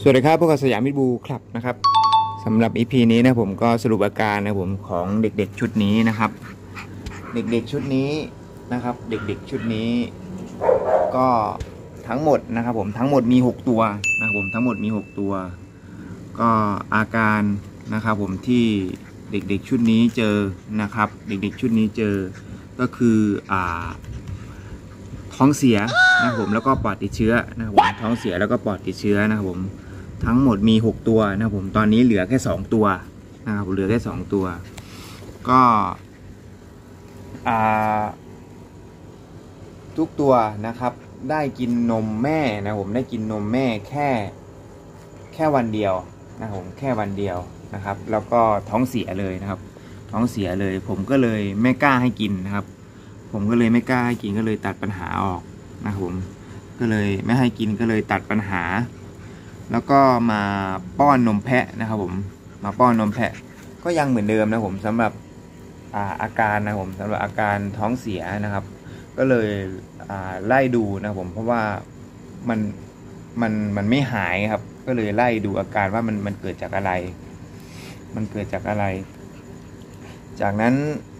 สวัสดีครับพวกเราสยามมิตรบูคลับนะครับสำหรับ EP นี้นะผมก็สรุปอาการนะผมของเด็กๆชุดนี้นะครับ เด็กๆชุดนี้นะครับเด็กๆชุดนี้ก็ทั้งหมดนะครับผมทั้งหมดมี6ตัวนะครับผมทั้งหมดมี6ตัวก็อาการนะครับผมที่เด็กๆชุดนี้เจอนะครับเด็กๆชุดนี้เจอก็คือท้องเสียนะครับผมแล้วก็ปอดติดเชื้อนะครับผมท้องเสียแล้วก็ปอดติดเชื้อนะครับผมทั้งหมดมี6ตัวนะครับผมตอนนี้เหลือแค่2ตัวนะครับเหลือแค่2ตัวก็ทุกตัวนะครับได้กินนมแม่นะผมได้กินนมแม่แค่วันเดียวนะครับผมแค่วันเดียวนะครับแล้วก็ท้องเสียเลยนะครับท้องเสียเลยผมก็เลยไม่กล้าให้กินนะครับผมก็เลยไม่กล้าให้กินก็เลยตัดปัญหาออกนะครับผมก็เลยไม่ให้กินก็เลยตัดปัญหาแล้วก็มาป้อนนมแพะนะครับผมมาป้อนนมแพะก็ยังเหมือนเดิมนะผมสำหรับอาการนะผมสำหรับอาการท้องเสียนะครับก็เลยไล่ดูนะผมเพราะว่ามันไม่หายครับก็เลยไล่ดูอาการว่ามันเกิดจากอะไรมันเกิดจากอะไรจากนั้น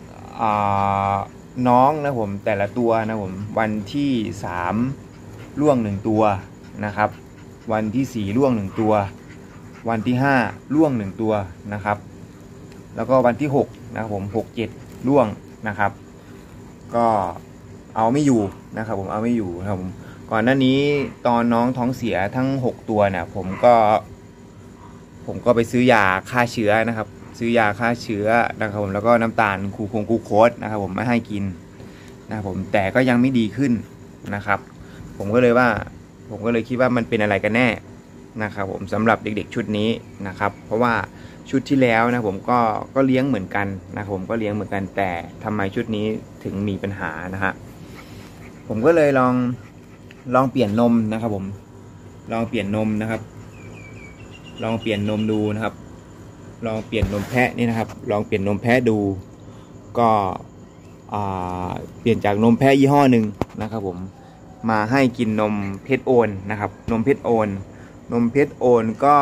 น้องนะผมแต่ละตัวนะผมวันที่3ล่วง1ตัวนะครับวันที่4ล่วง1ตัววันที่5ล่วง1ตัวนะครับแล้วก็วันที่6นะครับผม6 7ล่วงนะครับก็เอาไม่อยู่นะครับผมเอาไม่อยู่ครับผมก่อนหน้านี้ตอนน้องท้องเสียทั้ง6ตัวเนี่ยผมก็ไปซื้อยาฆ่าเชื้อนะครับซื้อยาฆ่าเชื้อนะครับผมแล้วก็น้ำตาลคูโค้ดนะครับผมไม่ให้กินนะครับผมแต่ก็ยังไม่ดีขึ้นนะครับผมก็เลยคิดว่ามันเป็นอะไรกันแน่นะครับผมสำหรับเด็กๆชุดนี้นะครับเพราะว่าชุดที่แล้วนะผมก็เลี้ยงเหมือนกันนะครับผมก็เลี้ยงเหมือนกันแต่ทำไมชุดนี้ถึงมีปัญหานะฮะผมก็เลยลองเปลี่ยนนมนะครับผมลองเปลี่ยนนมนะครับลองเปลี่ยนนมดูนะครับลองเปลี่ยนนมแพะนี่นะครับลองเปลี่ยนนมแพะดูก็เปลี่ยนจากนมแพะยี่ห้อหนึ่งนะครับผมมาให้กินนมเพชรโอนนะครับนมเพชรโอนก็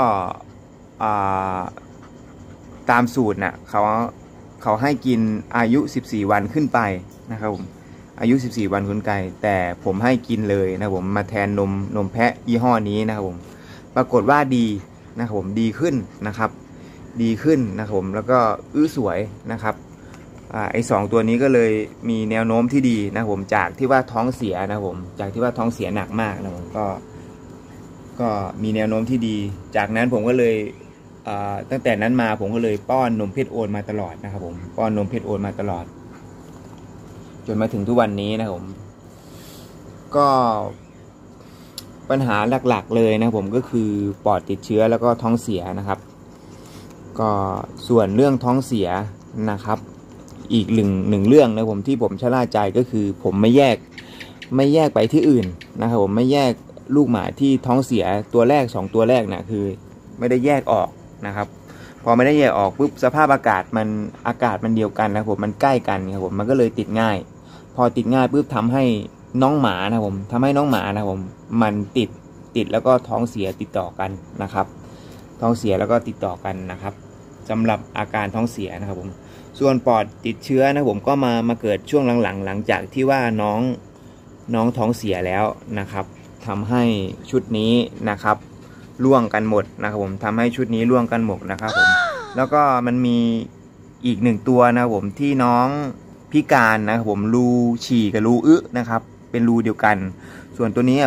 ตามสูตรน่ะเขาให้กินอายุ14วันขึ้นไปนะครับผมอายุ14วันขึ้นไปแต่ผมให้กินเลยนะผมมาแทนนมแพะยี่ห้อนี้นะครับผมปรากฏว่าดีนะครับผมดีขึ้นนะครับดีขึ้นนะครับผมแล้วก็สวยนะครับไอ้2ตัวนี้ก็เลยมีแนวโน้มที่ดีนะผมจากที่ว่าท้องเสียนะผมจากที่ว่าท้องเสียหนักมากนะผมก็มีแนวโน้มที่ดีจากนั้นผมก็เลยตั้งแต่นั้นมาผมก็เลยป้อนนมเพชรโอนมาตลอดนะครับผมป้อนนมเพชรโอนมาตลอดจนมาถึงทุกวันนี้นะครับผมก็ปัญหาหลักๆเลยนะผมก็คือปอดติดเชื้อแล้วก็ท้องเสียนะครับก็ส่วนเรื่องท้องเสียนะครับอีกหนึ่งเรื่องนะผมที่ผมชะล่าใจก็คือผมไม่แยกไปที่อื่นนะครับผมไม่แยกลูกหมาที่ท้องเสียตัวแรก2ตัวแรกนะคือไม่ได้แยกออกนะครับพอไม่ได้แยกออกปุ๊บสภาพอากาศมันเดียวกันนะผมมันใกล้กันครับผมมันก็เลยติดง่ายพอติดง่ายปุ๊บทำให้น้องหมานะผมทำให้น้องหมานะผมมันติดแล้วก็ท้องเสียติดต่อกันนะครับท้องเสียแล้วก็ติดต่อกันนะครับสำหรับอาการท้องเสียนะครับผมส่วนปอดติดเชื้อนะผมก็มาเกิดช่วงหลังจากที่ว่าน้องท้องเสียแล้วนะครับทำให้ชุดนี้นะครับร่วงกันหมดนะครับผมทำให้ชุดนี้ร่วงกันหมดนะครับผมแล้วก็มันมีอีก1ตัวนะครับผมที่น้องพิการนะครับผมรูฉี่กับรูนะครับเป็นรูเดียวกันส่วนตัวนี้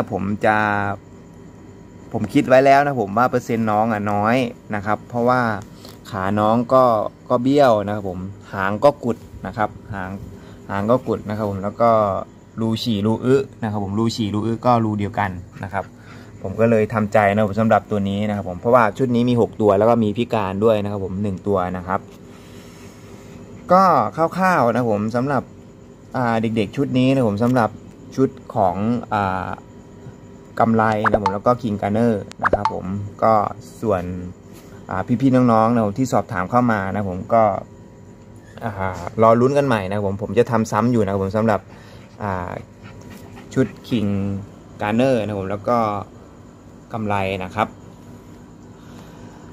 ผมคิดไว้แล้วนะผมว่าเปอร์เซ็นต์น้องน้อยนะครับเพราะว่าขาน้องก็เบี้ยวนะครับผมหางก็กุดนะครับหางก็กุดนะครับผมแล้วก็รูฉี่รูนะครับผมรูฉี่รูก็รูเดียวกันนะครับผมก็เลยทำใจนะผมสำหรับตัวนี้นะครับผมเพราะว่าชุดนี้มี6ตัวแล้วก็มีพิการด้วยนะครับผม1ตัวนะครับก็คร่าวๆนะผมสำหรับเด็กๆชุดนี้นะผมสำหรับชุดของกำไรนะผมแล้วก็คิงการ์เนอร์นะครับผมก็ส่วนพี่ๆน้องๆนะที่สอบถามเข้ามานะผมก็รอลุ้นกันใหม่นะผมจะทำซ้ำอยู่นะผมสำหรับชุดคิงการ์เนอร์นะผมแล้วก็กำไรนะครับ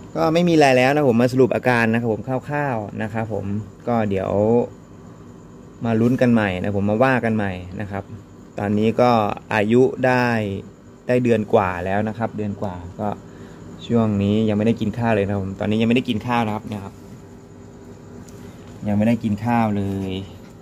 ก็ไม่มีอะไรแล้วนะผมมาสรุปอาการนะครับผมคร่าวๆนะครับผมก็เดี๋ยวมาลุ้นกันใหม่นะผมมาว่ากันใหม่นะครับตอนนี้ก็อายุได้เดือนกว่าแล้วนะครับเดือนกว่าก็ช่วงนี้ยังไม่ได้กินข้าวเลยนะผมตอนนี้ยังไม่ได้กินข้าวนะครับเนี่ยครับยังไม่ได้กินข้าวเลย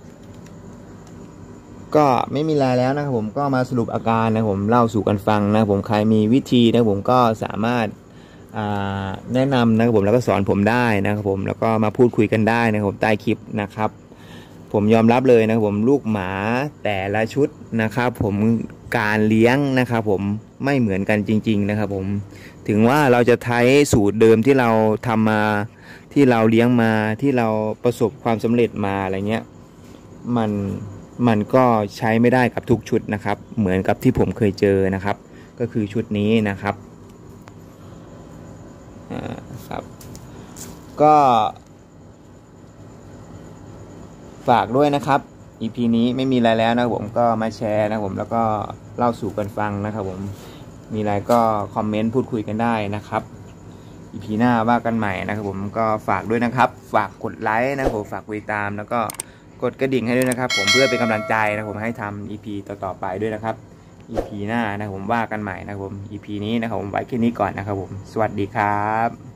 ก็ไม่มีอะไรแล้วนะครับผมก็มาสรุปอาการนะผมเล่าสู่กันฟังนะผมใครมีวิธีนะผมก็สามารถแนะนำนะครับผมแล้วก็สอนผมได้นะครับผมแล้วก็มาพูดคุยกันได้นะครับผมใต้คลิปนะครับผมยอมรับเลยนะครับผมลูกหมาแต่ละชุดนะครับผมการเลี้ยงนะครับผมไม่เหมือนกันจริงๆนะครับผมถึงว่าเราจะใช้สูตรเดิมที่เราทำมาที่เราเลี้ยงมาที่เราประสบความสำเร็จมาอะไรเงี้ยมันก็ใช้ไม่ได้กับทุกชุดนะครับเหมือนกับที่ผมเคยเจอนะครับก็คือชุดนี้นะครับครับก็ฝากด้วยนะครับ EP นี้ไม่มีอะไรแล้วนะผมก็มาแชร์นะผมแล้วก็เล่าสู่กันฟังนะครับผมมีอะไรก็คอมเมนต์พูดคุยกันได้นะครับ EP หน้าว่ากันใหม่นะครับผมก็ฝากด้วยนะครับฝากกดไลค์นะผมฝากติดตามแล้วก็กดกระดิ่งให้ด้วยนะครับผมเพื่อเป็นกำลังใจนะผมให้ทำ EP ต่อๆไปด้วยนะครับ EP หน้านะผมว่ากันใหม่นะครับผม EP นี้นะครับผมไว้แค่นี้ก่อนนะครับผมสวัสดีครับ